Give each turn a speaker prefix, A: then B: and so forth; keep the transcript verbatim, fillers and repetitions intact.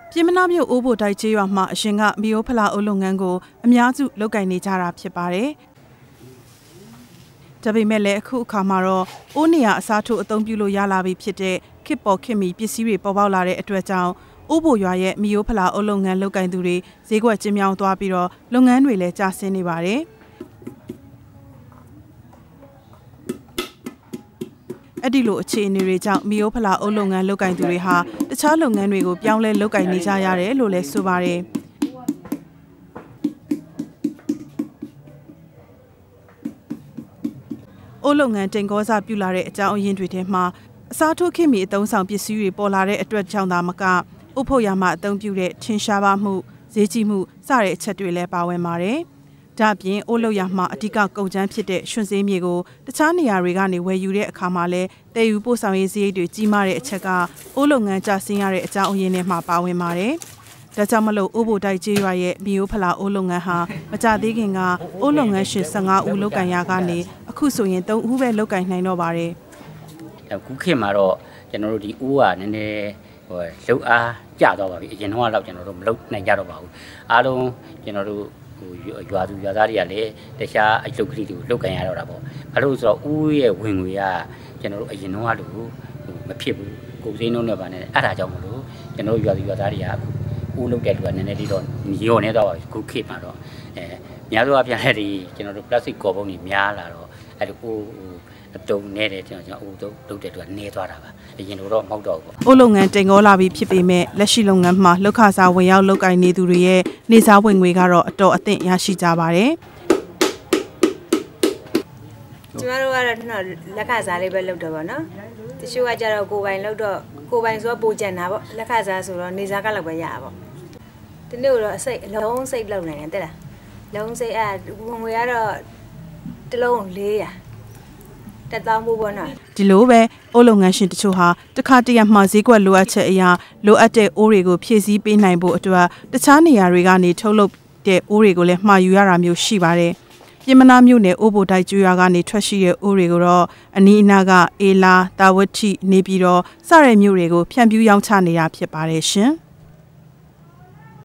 A: Pyinmanaမြို့အိုးဘိုတိုက်ကျေးရွာမှာအရှင်ကမီယိုဖလာအိုးလုပ်ငန်းကိုအများစုလုပ်ကိုင်နေကြတာဖြစ်ပါတယ်။ဒါပေမဲ့လည်းအခုအခါမှာတော့အိုးနေရအစားထိုးအသုံးပြုလို့ရလာပြီဖြစ်တဲ့ခစ်ပေါ်ခစ်မီပစ္စည်းတွေပေါ်ပေါက်လာတဲ့အတွက်ကြောင့်အိုးဘိုရွာရဲ့မီယိုဖလာအိုးလုပ်ငန်းလုပ်ကိုင်သူတွေဈေးကွက်ကျင်းမြောင်းသွားပြီးတော့လုပ်ငန်းတွေလည်းကျဆင်းနေပါတယ်။အဲ့ဒီလိုအခြေအနေတွေကြောင့်မီယိုဖလာအိုးလုပ်ငန်းလုပ်ကိုင်သူတွေဟာတခြားလုပ်ငန်းတွေကိုပြောင်းလဲလုပ်ကိုင်နေကြရတယ်လို့လည်းဆိုပါတယ်။အိုးလုပ်ငန်းတင်ကောစာပြုလာတဲ့အကြောင်းအရင်းတွေထဲမှာအစားထိုးခင်းမီအသုံးဆောင်ပစ္စည်းတွေပေါ်လာတဲ့အတွက်ကြောင့်သာမကအုပ်ဖို့ရမှအသုံးပြုတဲ့ထင်းရှားပါမှုဈေးကြီးမှုစတဲ့အချက်တွေလည်းပါဝင်ပါတယ်။ဒါ့အပြင်အိုးလုပ်ရမှာအဓိကကုန်ကျန်းဖြစ်တဲ့ရွှွန်စေးမြေကိုတခြားနေရာတွေကနေဝယ်ယူတဲ့အခါမှာလည်းတည်ယူပို့ဆောင်ရေးစရိတ်တွေကြီးမားတဲ့အချက်ကအိုးလုပ်ငန်းကျဆင်းရတဲ့အကြောင်းအရင်းတွေမှာပါဝင်ပါတယ်။ဒါကြောင့်မလို့အိုးဘိုတိုက်ကျေးရွာရဲ့မီယိုဖလာအိုးလုပ်ငန်းဟာမကြသေးခင်ကအိုးလုပ်ငန်းရှင်၁၅ဦးလုပ်ကိုင်ရကနေအခုဆိုရင်၃ဦးပဲလုပ်ကိုင်နိုင်တော့ပါတယ်
B: ။အခုခေတ်မှာတော့ကျွန်တော်တို့ဒီအိုးကနည်းနည်းဟိုလှုပ်အားကျသွားပါပြီ။အရင်တော့ကျွန်တော်တို့မလုပ်နိုင်ကြတော့ပါဘူး။အားလုံးကျွန်တော်တို့ဟိုရွာသူရွာသားတွေကလည်းတခြားအလုပ်ကလေးတွေကိုလုပ်ကိုင်ရတော့တာပေါ့။ဘာလို့ဆိုတော့ဦးရဲ့ဝင်ငွေကကျွန်တော်တို့အရင်တော့လို့မဖြစ်ဘူး။ကိုယ်စင်းလုံးနဲ့ပါနေအဲ့ဒါကြောင့်မလို့ကျွန်တော်တို့ရွာသူရွာသားတွေကဦးလုပ်တဲ့လူကနည်းနည်းလေးတော့ညော့နေတော့ပါပြီ။ခုခေတ်မှာတော့အဲများသောအားဖြင့်လည်းဒီကျွန်တော်တို့ plastic ကော်ပုံတွေများလာတော့အဲ့လိုဦးအတုံနေတဲ့ကျွန်တော်ဦးတို့လုပ်တဲ့လူကနေသွားတာပါအရင်တော့မဟုတ်တော့ဘူး
A: အိုးလုပ်ငန်းတင်ကောလာပြီးဖြစ်ပေမဲ့လက်ရှိလုပ်ငန်းမှာလောက်ခစားဝင်ရောက်လုပ်ကိုင်နေသူတွေရဲ့နေစားဝင်ငွေကတော့အတော်အသင့်ရရှိကြပါတယ်
C: ကျမတို့ကတော့လက်ခစားလေးပဲလုပ်တော့ဗောနော်တချို့ကကြတော့ကိုယ်ပိုင်လုပ်တော့ကိုယ်ပိုင်ဆိုတော့ပိုကြံတာဗောလက်ခစားဆိုတော့နေစားကလောက်ပဲရပါဗောဒီနေ့တော့အစိတ်အလုံးစိတ်လုပ်နေတယ်တဲ့လားလုံးစိတ်အဲဝင်ငွေကတော့တလုံးလေးရာတက်တောင်းဖို့ပေါ့နော်
A: ဒီလိုပဲအိုးလုပ်ငန်းရှင်တချို့ဟာတခါတရံမှာဈေးကွက်လိုအပ်ချက်အရာလိုအပ်တဲ့အိုးတွေကိုဖြည့်ဆည်းပေးနိုင်ဖို့အတွက်တခြားနေရာတွေကနေထုတ်လုပ်တဲ့အိုးတွေကိုလည်းမှာယူရတာမျိုးရှိပါတယ်ပြင်မနာမြို့နယ်အိုးဘိုတိုက်ကျွော်ကနေထွက်ရှိတဲ့အိုးတွေကိုတော့အနီးအနားကအေလာတာဝတိနေပြီးတော့စတဲ့မြို့တွေကိုဖြန့်ဖြူးရောင်းချနေတာဖြစ်ပါတယ်ရှင်